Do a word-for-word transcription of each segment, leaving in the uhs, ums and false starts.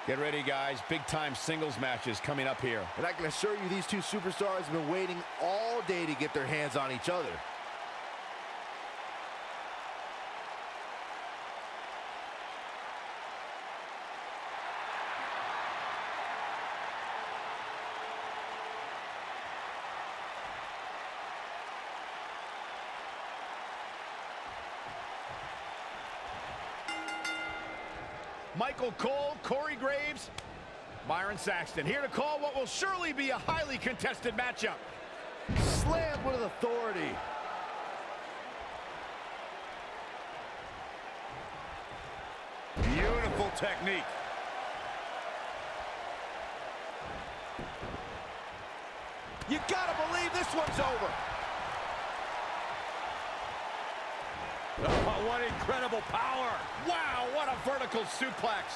Get ready, guys. Big-time singles matches coming up here. And I can assure you these two superstars have been waiting all day to get their hands on each other. Michael Cole, Corey Graves, Byron Saxton, here to call what will surely be a highly contested matchup. Slammed with authority. Beautiful technique. You gotta believe this one's over. Oh, what incredible power. Wow, what a vertical suplex.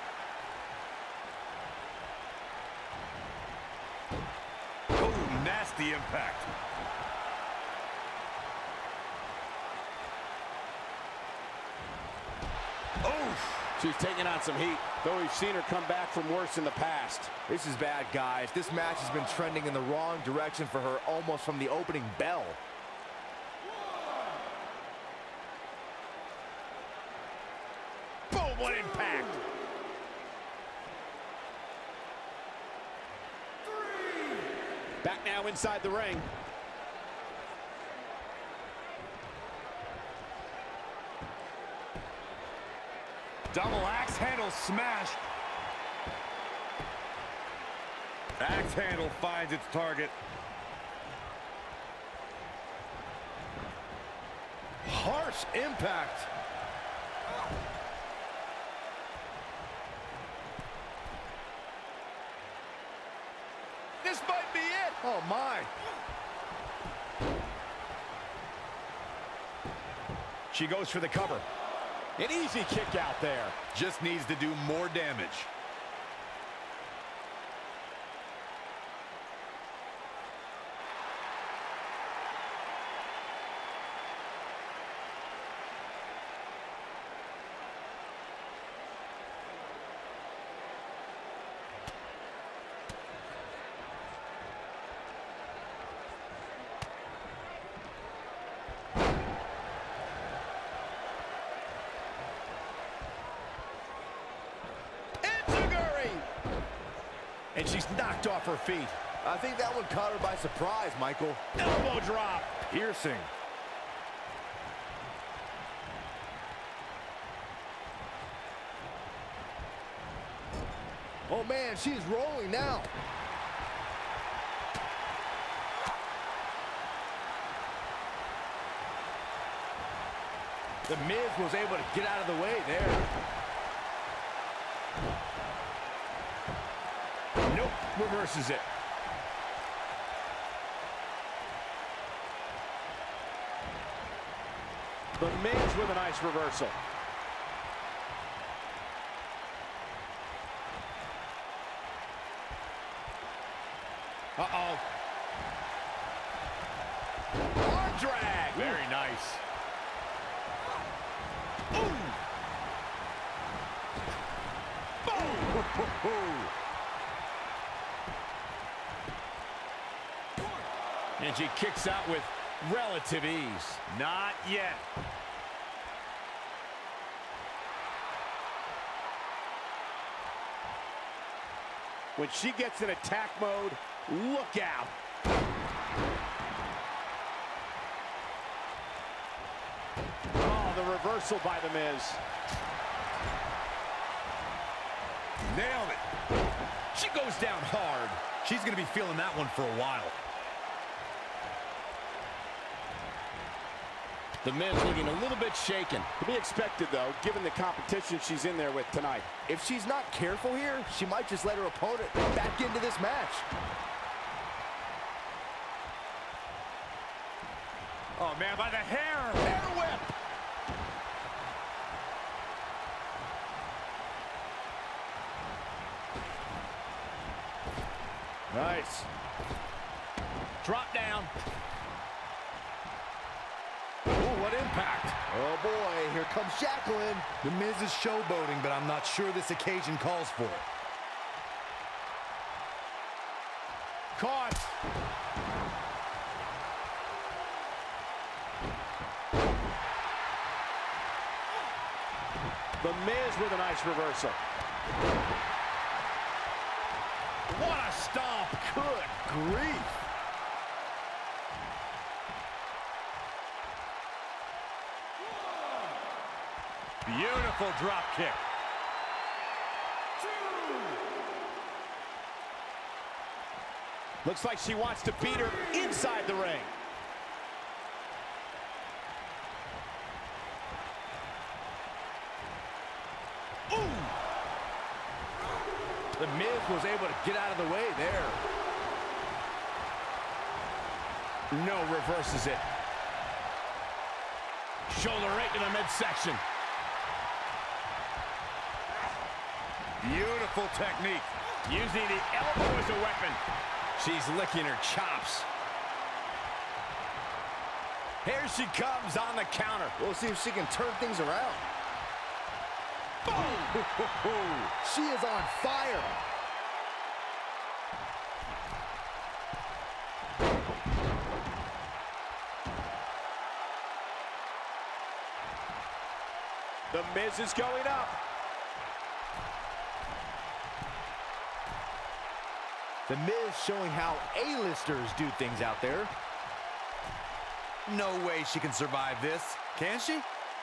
Oh, nasty impact. Oh, she's taking on some heat, though we've seen her come back from worse in the past. This is bad, guys. This match has been trending in the wrong direction for her almost from the opening bell. Boom, what impact. Back now inside the ring. Double axe handle smash. Axe handle finds its target. Harsh impact. This might be it. Oh, my. She goes for the cover. An easy kick out there. Just needs to do more damage. And she's knocked off her feet. I think that one caught her by surprise, Michael. Elbow drop. Piercing. Oh, man, she's rolling now. The Miz was able to get out of the way there. Reverses it. The Miz with a nice reversal. Uh-oh. Arm drag. Very nice. Ooh. Boom. And she kicks out with relative ease. Not yet. When she gets in attack mode, look out. Oh, the reversal by the Miz. Nailed it. She goes down hard. She's going to be feeling that one for a while. The Miz looking a little bit shaken. To be expected, though, given the competition she's in there with tonight. If she's not careful here, she might just let her opponent back into this match. Oh, man, by the hair. Hair whip. Nice. Drop down. What impact. Oh, boy, here comes Jacqueline. The Miz is showboating, but I'm not sure this occasion calls for it. Caught. The Miz with a nice reversal. What a stomp. Good grief. Beautiful drop kick. Looks like she wants to beat her inside the ring. Ooh! The Miz was able to get out of the way there. No, reverses it. Shoulder right to the midsection. Beautiful technique. Using the elbow as a weapon. She's licking her chops. Here she comes on the counter. We'll see if she can turn things around. Boom! She is on fire. The Miz is going up. The Miz showing how A-listers do things out there. No way she can survive this, can she?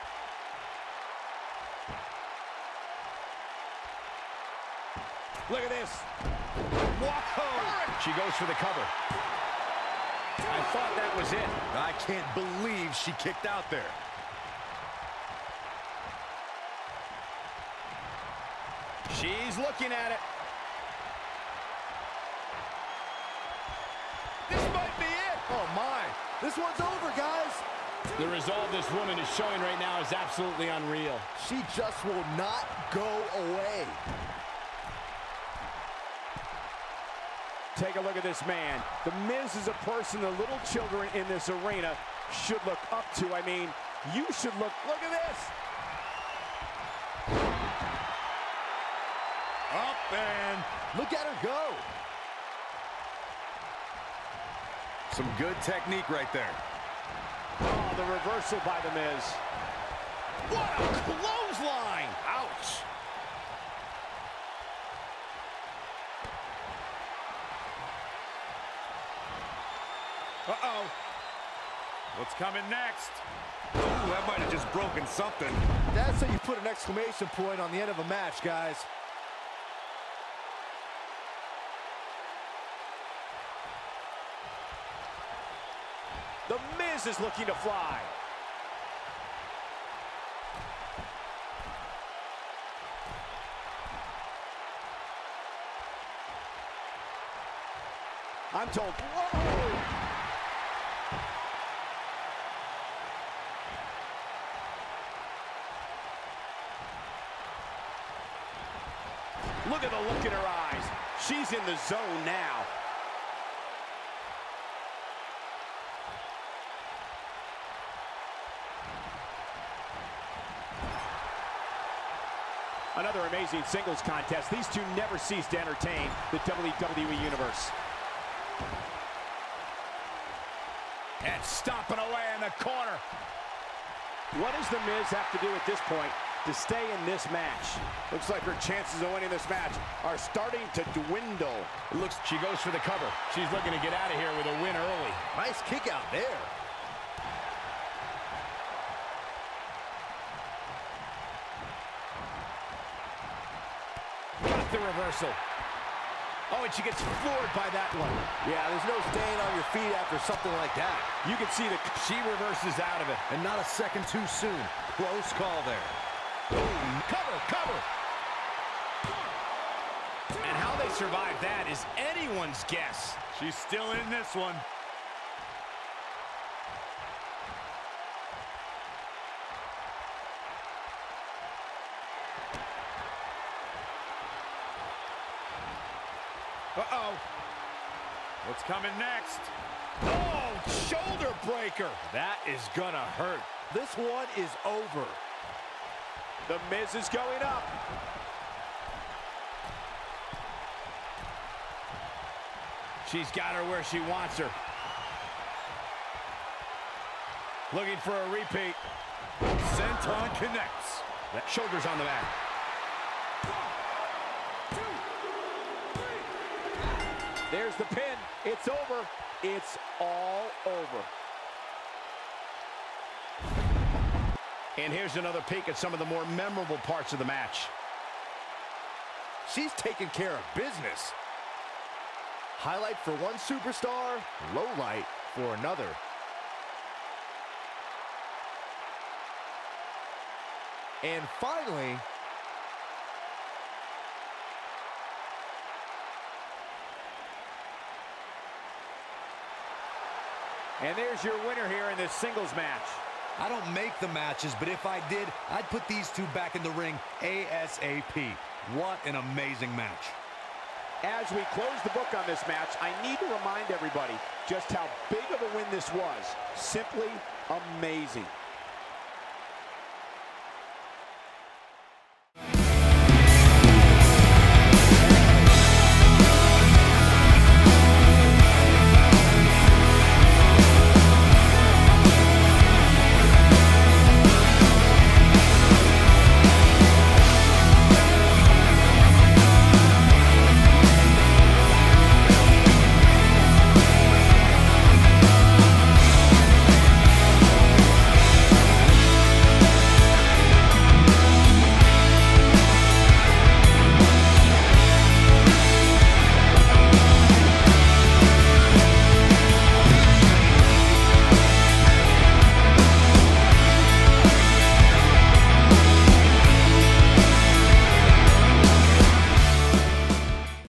Look at this. Whoa! She goes for the cover. I thought that was it. I can't believe she kicked out there. She's looking at it. This might be it. Oh, my. This one's over, guys. The resolve this woman is showing right now is absolutely unreal. She just will not go away. Take a look at this man. The Miz is a person the little children in this arena should look up to. I mean, you should look. Look at this. Up and look at her go. Some good technique right there. Oh, the reversal by the Miz. what a clothesline! Ouch! Uh-oh. What's coming next? Ooh, that might have just broken something. That's how you put an exclamation point on the end of a match, guys. The Miz is looking to fly. I'm told, whoa! Look at the look in her eyes. She's in the zone now. Another amazing singles contest. These two never cease to entertain the W W E Universe. And stomping away in the corner. What does The Miz have to do at this point to stay in this match? Looks like her chances of winning this match are starting to dwindle. It looks she goes for the cover. She's looking to get out of here with a win early. Nice kick out there. Got the reversal. Oh, and she gets floored by that one. Yeah, there's no staying on your feet after something like that. You can see that she reverses out of it. And not a second too soon. Close call there. Boom. Cover, cover. And how they survive that is anyone's guess. She's still in this one. Uh-oh. What's coming next? Oh, shoulder breaker. That is gonna hurt. This one is over. The Miz is going up. She's got her where she wants her. Looking for a repeat. Senton connects. That shoulders on the mat. There's the pin. It's over. It's all over. And here's another peek at some of the more memorable parts of the match. She's taking care of business. Highlight for one superstar, low light for another. And finally, and there's your winner here in this singles match. I don't make the matches, but if I did, I'd put these two back in the ring ASAP. What an amazing match. As we close the book on this match, I need to remind everybody just how big of a win this was. Simply amazing.